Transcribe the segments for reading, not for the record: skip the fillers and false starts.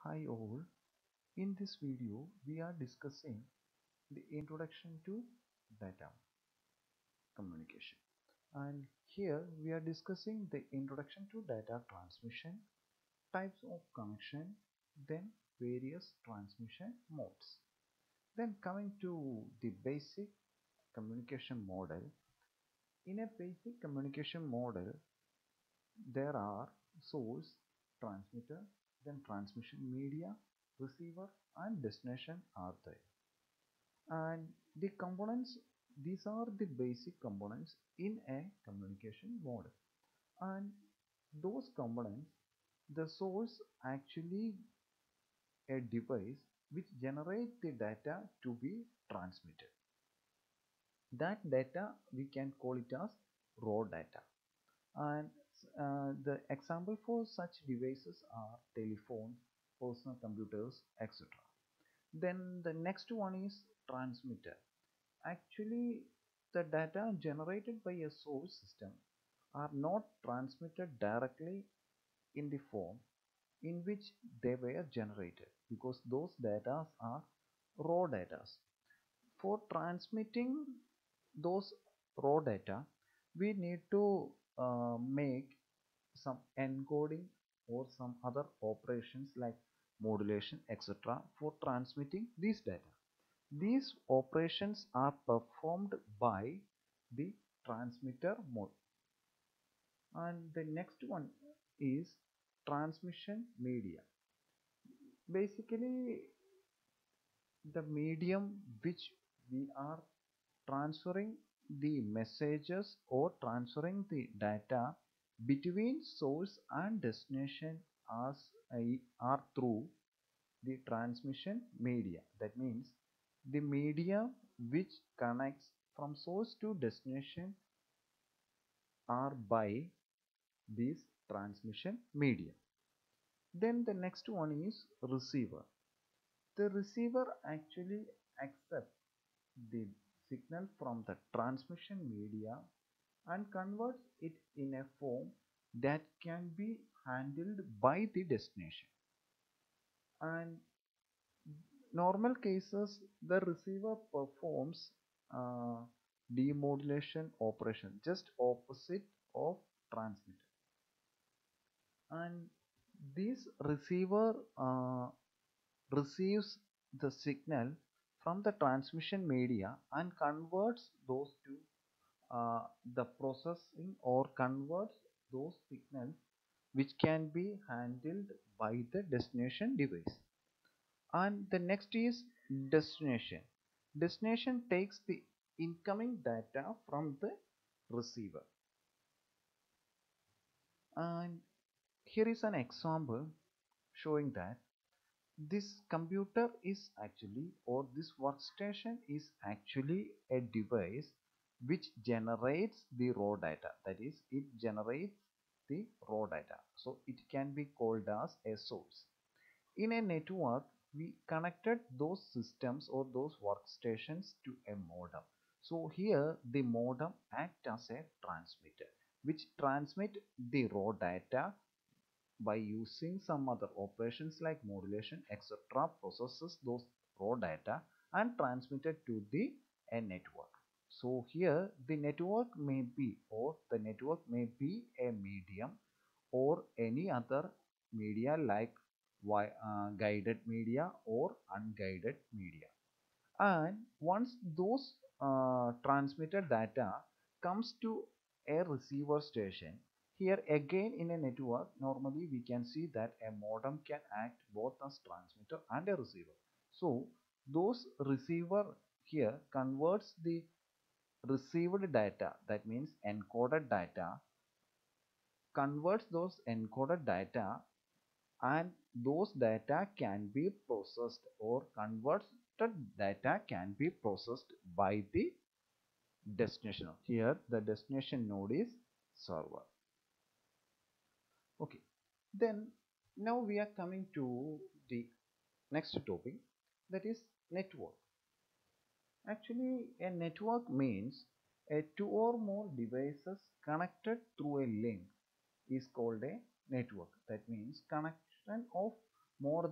Hi all, in this video we are discussing the introduction to data communication, and here we are discussing the introduction to data transmission, types of connection, then various transmission modes. Then coming to the basic communication model. In a basic communication model there are source, transmitter, then transmission media, receiver and destination are there. And the components, these are the basic components in a communication model. And those components, the source actually a device which generates the data to be transmitted. That data we can call it as raw data. And the example for such devices are telephones, personal computers, etc. Then the next one is transmitter. Actually, the data generated by a source system are not transmitted directly in the form in which they were generated, because those data are raw data. For transmitting those raw data, we need to make some encoding or some other operations like modulation, etc. for transmitting these data. These operations are performed by the transmitter mode. And the next one is transmission media. Basically, the medium which we are transferring the messages or transferring the data between source and destination as are through the transmission media. That means the media which connects from source to destination are by this transmission media. Then the next one is receiver. The receiver actually accepts the signal from the transmission media and converts it in a form that can be handled by the destination. And normal cases, the receiver performs uh, demodulation operation just opposite of transmitter. And this receiver receives the signal from the transmission media and converts those to the processing or converts those signals which can be handled by the destination device. And the next is destination. Destination takes the incoming data from the receiver. And here is an example showing that this computer is actually, or this workstation is actually a device which generates the raw data. That is, it generates the raw data, so it can be called as a source. In a network, we connected those systems or those workstations to a modem. So here the modem acts as a transmitter which transmit the raw data by using some other operations like modulation, etc. processes those raw data and transmitted to the a network. So here the network may be, or the network may be a medium or any other media like guided media or unguided media. And once those transmitted data comes to a receiver station, here again in a network normally we can see that a modem can act both as transmitter and a receiver. So those receiver here converts the received data, that means encoded data, converts those encoded data, and those data can be processed, or converted data can be processed by the destination node. Here the destination node is server. Okay, then now we are coming to the next topic, that is network. Actually, a network means a two or more devices connected through a link is called a network. That means connection of more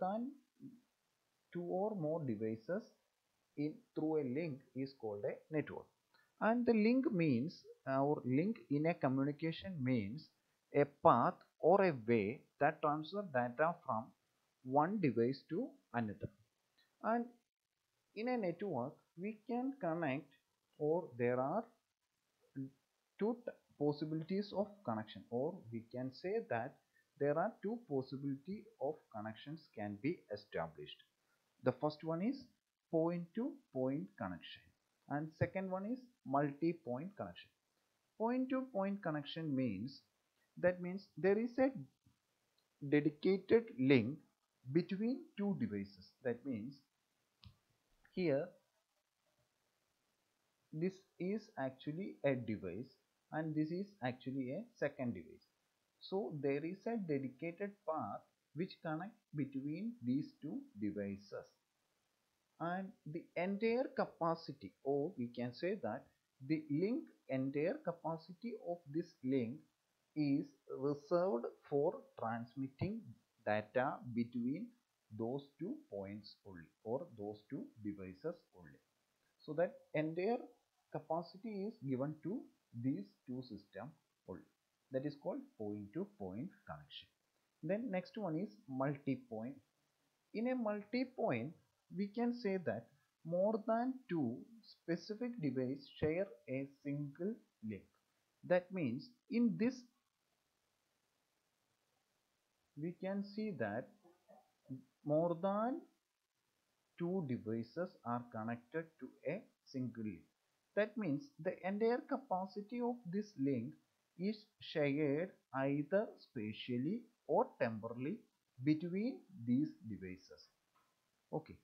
than two or more devices in through a link is called a network. And the link means, or link in a communication means, a path or a way that transfer data from one device to another. And in a network we can connect, or there are two possibilities of connection, or we can say that there are two possibility of connections can be established. The first one is point to point connection, and second one is multi-point connection. Point to point connection means, that means there is a dedicated link between two devices. That means here this is actually a device and this is actually a second device. So there is a dedicated path which connects between these two devices, and the entire capacity, or we can say that the link entire capacity of this link is reserved for transmitting data between those two points only, or those two devices only. So that entire capacity is given to these two systems only. That is called point to point connection. Then next one is multi-point. In a multi-point, we can say that more than two specific devices share a single link. That means in this we can see that more than two devices are connected to a single link. That means the entire capacity of this link is shared either spatially or temporally between these devices. Okay,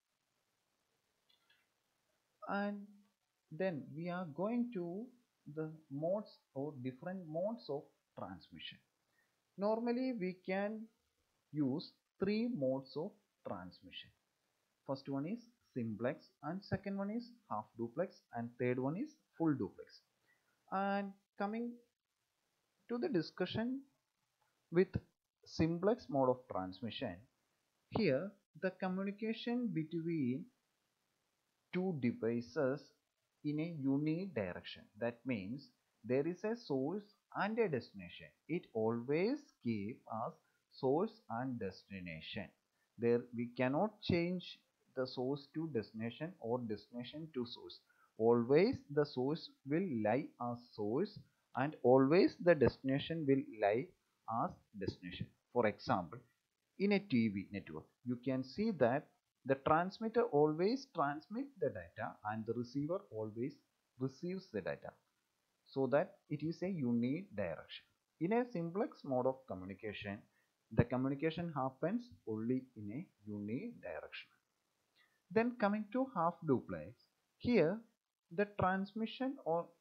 and then we are going to the modes or different modes of transmission. Normally we can use three modes of transmission. First one is simplex, and second one is half duplex, and third one is full duplex. And coming to the discussion with simplex mode of transmission, here the communication between two devices in a unidirection. That means there is a source and a destination. It always gives us source and destination. There we cannot change the source to destination or destination to source. Always the source will lie as source, and always the destination will lie as destination. For example, in a TV network, you can see that the transmitter always transmits the data and the receiver always receives the data, so that it is a unidirection. In a simplex mode of communication, the communication happens only in a unidirection. Then coming to half duplex, here the transmission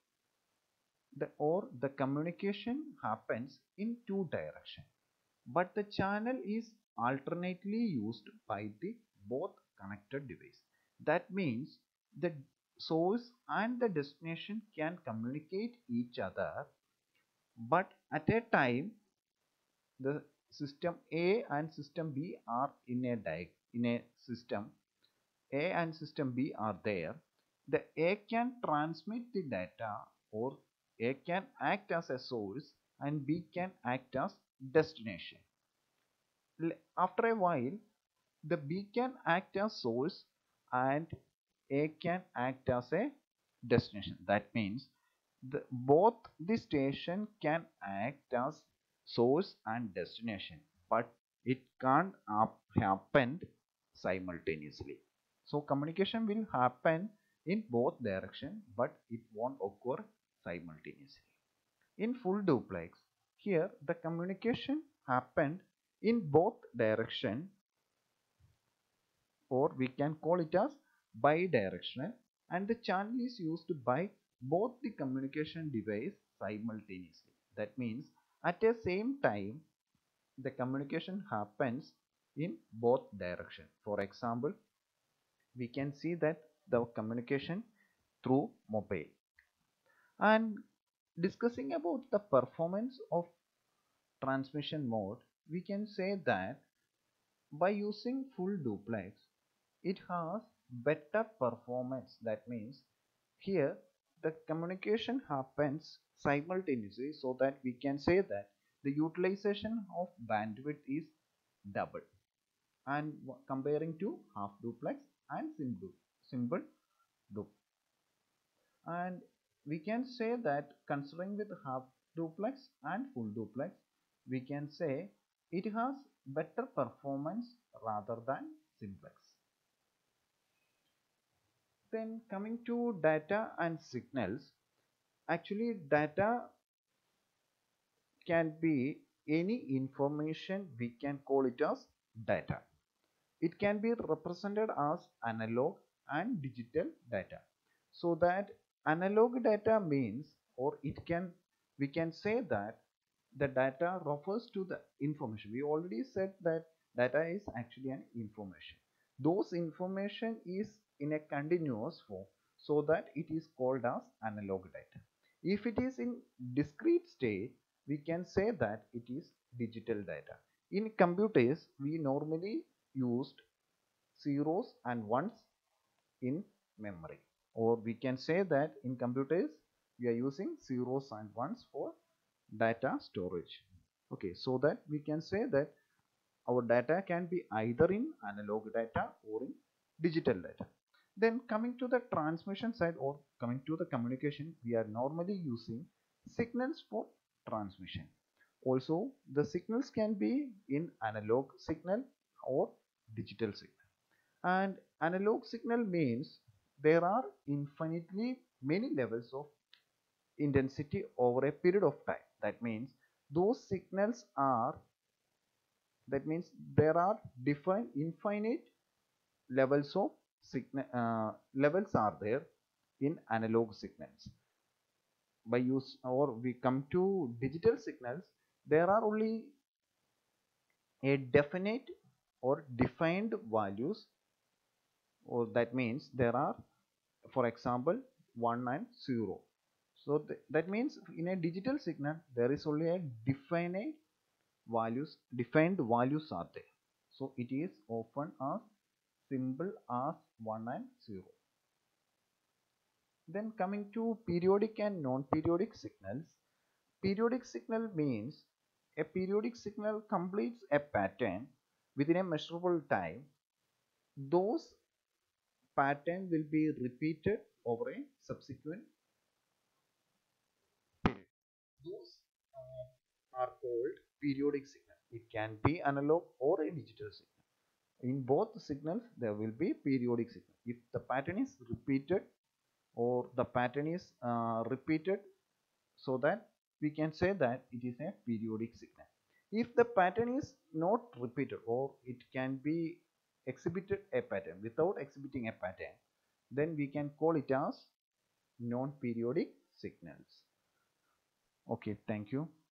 or the communication happens in two directions, but the channel is alternately used by the both connected device. That means the source and the destination can communicate each other, but at a time the system A and system B are in a system A and system B are there. The A can transmit the data, or A can act as a source and B can act as destination. After a while, the B can act as source and A can act as a destination. That means both the station can act as source and destination, but it can't happen simultaneously. So communication will happen in both direction, but it won't occur simultaneously. In full duplex, here the communication happened in both direction, or we can call it as bidirectional, and the channel is used by both the communication device simultaneously. That means at the same time the communication happens in both direction. For example, we can see that the communication through mobile. And discussing about the performance of transmission mode, we can say that by using full duplex, it has better performance. That means here the communication happens simultaneously, so that we can say that the utilization of bandwidth is double, and comparing to half duplex and simple duplex. And we can say that considering with half duplex and full duplex, we can say it has better performance rather than simplex. Then coming to data and signals, actually data can be any information. We can call it as data. It can be represented as analog and digital data. So that analog data means, or it can, we can say that the data refers to the information. We already said that data is actually an information. Those information is in a continuous form, so that it is called as analog data. If it is in discrete state, we can say that it is digital data. In computers, we normally used zeros and ones in memory, or we can say that in computers we are using zeros and ones for data storage. Okay, so that we can say that our data can be either in analog data or in digital data. Then coming to the transmission side, or coming to the communication, we are normally using signals for transmission. Also, the signals can be in analog signal or digital signal. And analog signal means there are infinitely many levels of intensity over a period of time. That means those signals are, that means there are different infinite levels of signal, levels are there in analog signals. By use, or we come to digital signals, there are only a definite or defined values, or that means there are, for example, 1 and 0. So that means in a digital signal there is only a defined values are there, so it is often as simple as 1 and 0. Then coming to periodic and non-periodic signals. Periodic signal means a periodic signal completes a pattern within a measurable time. Those pattern will be repeated over a subsequent period. Those are called periodic signal. It can be analog or a digital signal. In both signals there will be periodic signal. If the pattern is repeated, or the pattern is repeated, so that we can say that it is a periodic signal. If the pattern is not repeated, or it can be exhibited a pattern without exhibiting a pattern, then we can call it as non-periodic signals. Okay, thank you.